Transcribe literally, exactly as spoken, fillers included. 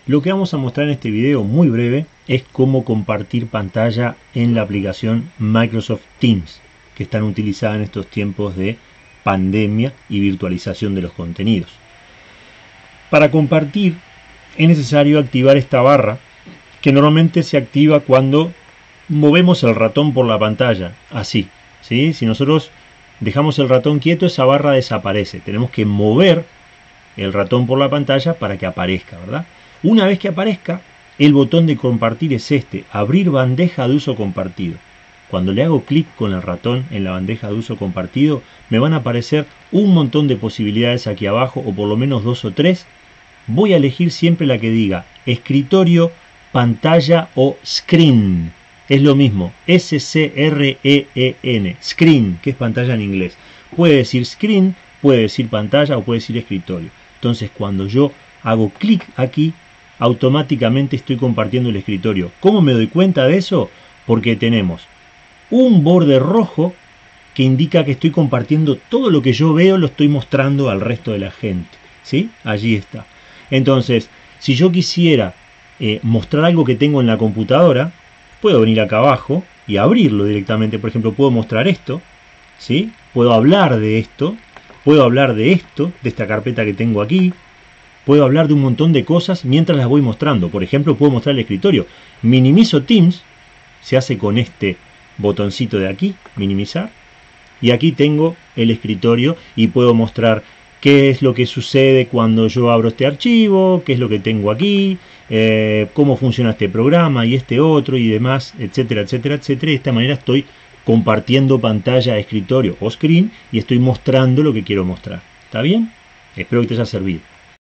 Lo que vamos a mostrar en este video muy breve es cómo compartir pantalla en la aplicación Microsoft Teams, que están utilizadas en estos tiempos de pandemia y virtualización de los contenidos. Para compartir es necesario activar esta barra, que normalmente se activa cuando movemos el ratón por la pantalla, así, ¿sí? Si nosotros dejamos el ratón quieto, esa barra desaparece. Tenemos que mover el ratón por la pantalla para que aparezca, ¿verdad? Una vez que aparezca, el botón de compartir es este, abrir bandeja de uso compartido. Cuando le hago clic con el ratón en la bandeja de uso compartido, me van a aparecer un montón de posibilidades aquí abajo, o por lo menos dos o tres. Voy a elegir siempre la que diga escritorio, pantalla o screen. Es lo mismo, S C R E E N, screen, que es pantalla en inglés. Puede decir screen, puede decir pantalla o puede decir escritorio. Entonces cuando yo hago clic aquí, automáticamente estoy compartiendo el escritorio. ¿Cómo me doy cuenta de eso? Porque tenemos un borde rojo que indica que estoy compartiendo todo lo que yo veo, lo estoy mostrando al resto de la gente, ¿sí? Allí está. Entonces, si yo quisiera eh, mostrar algo que tengo en la computadora, puedo venir acá abajo y abrirlo directamente. Por ejemplo, puedo mostrar esto, ¿sí? Puedo hablar de esto, puedo hablar de esto, de esta carpeta que tengo aquí. Puedo hablar de un montón de cosas mientras las voy mostrando. Por ejemplo, puedo mostrar el escritorio. Minimizo Teams, se hace con este botoncito de aquí, minimizar. Y aquí tengo el escritorio y puedo mostrar qué es lo que sucede cuando yo abro este archivo, qué es lo que tengo aquí, eh, cómo funciona este programa y este otro y demás, etcétera, etcétera, etcétera. De esta manera estoy compartiendo pantalla, escritorio o screen y estoy mostrando lo que quiero mostrar. ¿Está bien? Espero que te haya servido.